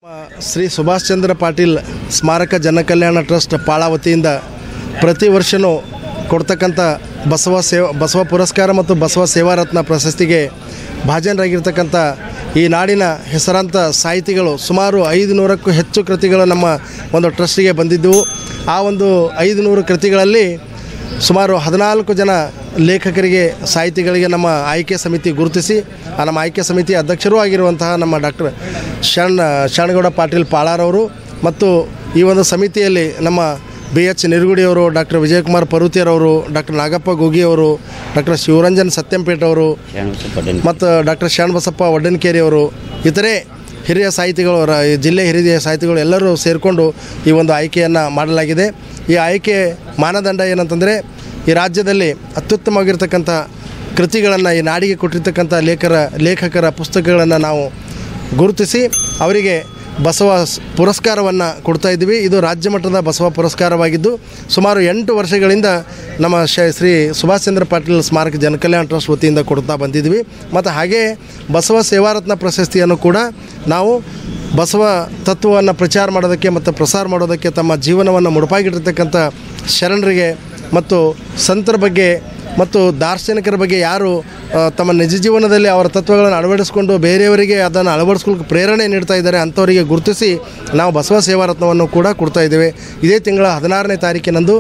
ಶ್ರೀ ಸುಭಾಷ್ ಚಂದ್ರ ಪಾಟೀಲ್ ಸ್ಮಾರಕ ಜನಕಲ್ಯಾಣ ಟ್ರಸ್ಟ್ ಪಾಳ ವತಿಯಿಂದ ಪ್ರತಿ ವರ್ಷವೂ ಕೊಡ್ತಕ್ಕಂಥ ಬಸವ ಪುರಸ್ಕಾರ ಮತ್ತು ಬಸವ ಸೇವಾರತ್ನ ಪ್ರಶಸ್ತಿಗೆ ಭಾಜನರಾಗಿರ್ತಕ್ಕಂಥ ಈ ನಾಡಿನ ಹೆಸರಾಂತ ಸಾಹಿತಿಗಳು ಸುಮಾರು 500ಕ್ಕೂ ಹೆಚ್ಚು ಕೃತಿಗಳು ನಮ್ಮ ಒಂದು ಟ್ರಸ್ಟಿಗೆ ಬಂದಿದ್ದವು. ಆ ಒಂದು 500 ಕೃತಿಗಳಲ್ಲಿ ಸುಮಾರು 14 ಜನ ಲೇಖಕರಿಗೆ ಸಾಹಿತಿಗಳಿಗೆ ನಮ್ಮ ಆಯ್ಕೆ ಸಮಿತಿ ಗುರುತಿಸಿ ನಮ್ಮ ಆಯ್ಕೆ ಸಮಿತಿ ಅಧ್ಯಕ್ಷರೂ ಆಗಿರುವಂತಹ ನಮ್ಮ ಡಾಕ್ಟರ್ ಶರಣಗೌಡ ಪಾಟೀಲ್ ಪಾಳಾರವರು ಮತ್ತು ಈ ಒಂದು ಸಮಿತಿಯಲ್ಲಿ ನಮ್ಮ BH ನಿರುಗುಡಿಯವರು, ಡಾಕ್ಟರ್ ವಿಜಯಕುಮಾರ್ ಪರ್ವತಿಯರವರು, ಡಾಕ್ಟರ್ ನಾಗಪ್ಪ ಗೋಗಿಯವರು, ಡಾಕ್ಟರ್ ಶಿವರಂಜನ್ ಸತ್ಯಂಪೇಟವರು ಮತ್ತು ಡಾಕ್ಟರ್ ಶರಣಬಸಪ್ಪ ವಡ್ಡನಕೇರಿಯವರು, ಇತರೆ ಹಿರಿಯ ಸಾಹಿತಿಗಳು, ಜಿಲ್ಲೆ ಹಿರಿಯ ಸಾಹಿತಿಗಳು ಎಲ್ಲರೂ ಸೇರಿಕೊಂಡು ಈ ಒಂದು ಆಯ್ಕೆಯನ್ನು ಮಾಡಲಾಗಿದೆ. ಈ ಆಯ್ಕೆ ಮಾನದಂಡ ಏನಂತಂದರೆ ಈ ರಾಜ್ಯದಲ್ಲಿ ಅತ್ಯುತ್ತಮವಾಗಿರ್ತಕ್ಕಂಥ ಕೃತಿಗಳನ್ನು ಈ ನಾಡಿಗೆ ಕೊಟ್ಟಿರ್ತಕ್ಕಂಥ ಲೇಖಕರ ಪುಸ್ತಕಗಳನ್ನು ನಾವು ಗುರುತಿಸಿ ಅವರಿಗೆ ಬಸವ ಪುರಸ್ಕಾರವನ್ನು ಕೊಡ್ತಾಯಿದ್ದೀವಿ. ಇದು ರಾಜ್ಯ ಮಟ್ಟದ ಬಸವ ಪುರಸ್ಕಾರವಾಗಿದ್ದು ಸುಮಾರು 8 ವರ್ಷಗಳಿಂದ ನಮ್ಮ ಶ್ರೀ ಸುಭಾಷ್ ಚಂದ್ರ ಪಾಟೀಲ್ ಸ್ಮಾರಕ ಜನಕಲ್ಯಾಣ ಟ್ರಸ್ಟ್ ವತಿಯಿಂದ ಕೊಡ್ತಾ ಬಂದಿದ್ವಿ. ಮತ್ತು ಹಾಗೇ ಬಸವ ಸೇವಾರತ್ನ ಪ್ರಶಸ್ತಿಯನ್ನು ಕೂಡ ನಾವು ಬಸವ ತತ್ವವನ್ನು ಪ್ರಚಾರ ಮಾಡೋದಕ್ಕೆ ಮತ್ತು ಪ್ರಸಾರ ಮಾಡೋದಕ್ಕೆ ತಮ್ಮ ಜೀವನವನ್ನು ಮುಡುಪಾಗಿಟ್ಟಿರ್ತಕ್ಕಂಥ ಶರಣರಿಗೆ ಮತ್ತು ಸಂತರ ಬಗ್ಗೆ ಮತ್ತು ದಾರ್ಶನಿಕರ ಬಗ್ಗೆ ಯಾರು ತಮ್ಮ ನಿಜ ಜೀವನದಲ್ಲಿ ಅವರ ತತ್ವಗಳನ್ನು ಅಳವಡಿಸಿಕೊಂಡು ಬೇರೆಯವರಿಗೆ ಅದನ್ನು ಅಳವಡಿಸ್ಕೊಳ್ಳೋಕೆ ಪ್ರೇರಣೆ ನೀಡ್ತಾ ಇದ್ದಾರೆ ಅಂಥವರಿಗೆ ಗುರುತಿಸಿ ನಾವು ಬಸವ ಸೇವಾರತ್ನವನ್ನು ಕೂಡ ಕೊಡ್ತಾ ಇದ್ದೇವೆ. ಇದೇ ತಿಂಗಳ 16ನೇ ತಾರೀಕಿನಂದು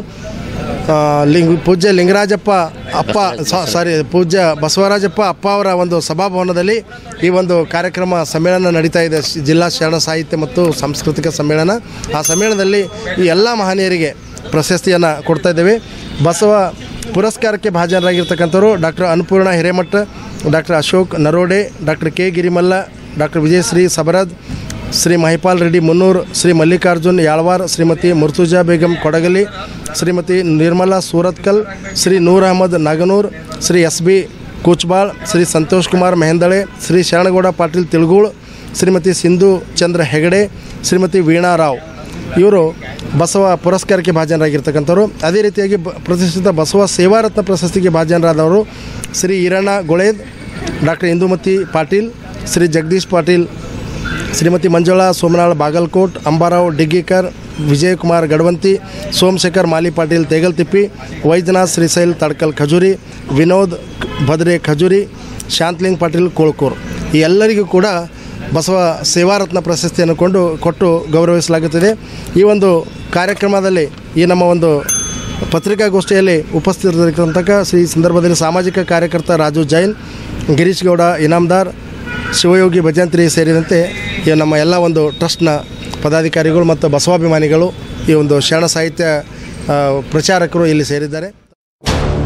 ಪೂಜ್ಯ ಲಿಂಗರಾಜಪ್ಪ ಅಪ್ಪ ಪೂಜ್ಯ ಬಸವರಾಜಪ್ಪ ಅಪ್ಪ ಅವರ ಒಂದು ಸಭಾಭವನದಲ್ಲಿ ಈ ಒಂದು ಕಾರ್ಯಕ್ರಮ ಸಮ್ಮೇಳನ ನಡೀತಾ ಇದೆ. ಜಿಲ್ಲಾ ಶರಣ ಸಾಹಿತ್ಯ ಮತ್ತು ಸಾಂಸ್ಕೃತಿಕ ಸಮ್ಮೇಳನ. ಆ ಸಮ್ಮೇಳನದಲ್ಲಿ ಈ ಎಲ್ಲ ಮಹನೀಯರಿಗೆ ಪ್ರಶಸ್ತಿಯನ್ನು ಕೊಡ್ತಾ ಇದ್ದೇವೆ. ಬಸವ ಪುರಸ್ಕಾರಕ್ಕೆ ಭಾಜನರಾಗಿರ್ತಕ್ಕಂಥವರು doctor Annapurna Hiremath, doctor Ashok Narode, doctor K Girimalla, doctor Vijayashree Sabarad, Shri Mahipal Reddy Munnur, Shri Mallikarjun Yalwar, Shrimati Murtuza Begum ಕೊಡಗಲಿ, Shrimati Nirmala Surathkal, Shri ನೂರ್ ಅಹಮದ್ ನಾಗನೂರ್, ಶ್ರೀ SB ಕೂಚ್ಬಾಳ್, ಶ್ರೀ ಸಂತೋಷ್ ಕುಮಾರ್ ಮೆಹಂದಳೆ, ಶ್ರೀ ಶರಣಗೌಡ ಪಾಟೀಲ್ ತಿಳ್ಗೂಳ್, ಶ್ರೀಮತಿ ಸಿಂಧು ಚಂದ್ರ ಹೆಗಡೆ, ಶ್ರೀಮತಿ ವೀಣಾ ರಾವ್ ಇವರು ಬಸವ ಪುರಸ್ಕಾರಕ್ಕೆ ಭಾಜನರಾಗಿರ್ತಕ್ಕಂಥವ್ರು. ಅದೇ ರೀತಿಯಾಗಿ ಪ್ರತಿಷ್ಠಿತ ಬಸವ ಸೇವಾರತ್ನ ಪ್ರಶಸ್ತಿಗೆ ಭಾಜನರಾದವರು ಶ್ರೀ ಈರಣ್ಣ ಗೊಳೇದ್, ಡಾಕ್ಟರ್ ಇಂದುಮತಿ ಪಾಟೀಲ್, ಶ್ರೀ ಜಗದೀಶ್ ಪಾಟೀಲ್, ಶ್ರೀಮತಿ ಮಂಜುಳಾ ಸೋಮನಾಳ್ ಬಾಗಲ್ಕೋಟ್, ಅಂಬಾರಾವ್ ಡಿಗ್ಗೀಕರ್, ವಿಜಯಕುಮಾರ್ ಗಡವಂತಿ, ಸೋಮಶೇಖರ್ ಮಾಲಿ ಪಾಟೀಲ್ ತೇಗಲ್ತಿಪ್ಪಿ, ವೈದ್ಯನಾಥ್ ಶ್ರೀಶೈಲ್ ತಡ್ಕಲ್ ಖಜೂರಿ, ವಿನೋದ್ ಭದ್ರೆ ಖಜೂರಿ, ಶಾಂತಲಿಂಗ್ ಪಾಟೀಲ್ ಕೋಳ್ಕೂರ್ ಈ ಎಲ್ಲರಿಗೂ ಕೂಡ ಬಸವ ಸೇವಾರತ್ನ ಪ್ರಶಸ್ತಿಯನ್ನು ಕೊಟ್ಟು ಗೌರವಿಸಲಾಗುತ್ತದೆ. ಈ ಒಂದು ಕಾರ್ಯಕ್ರಮದಲ್ಲಿ ಈ ನಮ್ಮ ಒಂದು ಪತ್ರಿಕಾಗೋಷ್ಠಿಯಲ್ಲಿ ಉಪಸ್ಥಿತರಿರ್ತಕ್ಕಂಥ ಈ ಸಂದರ್ಭದಲ್ಲಿ ಸಾಮಾಜಿಕ ಕಾರ್ಯಕರ್ತ ರಾಜು ಜೈನ್, ಗಿರೀಶ್ ಗೌಡ ಇನಾಮ್ದಾರ್, ಶಿವಯೋಗಿ ಭಜಂತ್ರಿ ಸೇರಿದಂತೆ ಈ ನಮ್ಮ ಎಲ್ಲ ಒಂದು ಟ್ರಸ್ಟ್ನ ಪದಾಧಿಕಾರಿಗಳು ಮತ್ತು ಬಸವಾಭಿಮಾನಿಗಳು ಈ ಒಂದು ಶರಣ ಸಾಹಿತ್ಯ ಪ್ರಚಾರಕರು ಇಲ್ಲಿ ಸೇರಿದ್ದಾರೆ.